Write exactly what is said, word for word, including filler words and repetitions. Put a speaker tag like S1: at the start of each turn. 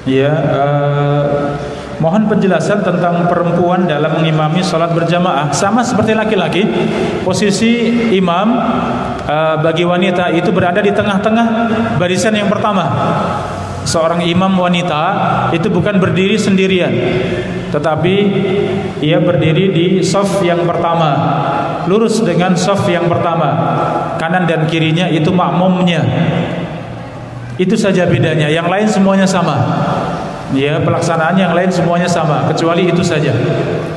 S1: Ya, uh, mohon penjelasan tentang perempuan dalam mengimami sholat berjamaah. Sama seperti laki-laki, posisi imam uh, bagi wanita itu berada di tengah-tengah barisan yang pertama. Seorang imam wanita itu bukan berdiri sendirian, tetapi ia berdiri di shaf yang pertama, lurus dengan shaf yang pertama. Kanan dan kirinya itu makmumnya. Itu saja bedanya, yang lain semuanya sama. Ya, pelaksanaan yang lain semuanya sama, kecuali itu saja.